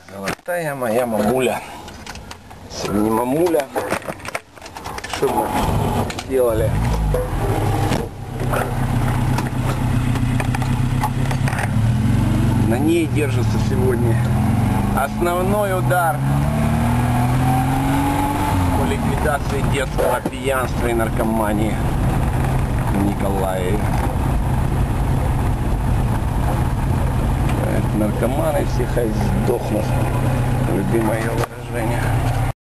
Золотая моя мамуля. Сегодня мамуля. Что мы сделали? На ней держится сегодня основной удар по ликвидации детского пьянства и наркомании в Николаеве. Наркоманы все хай сдохнут. Любимое выражение.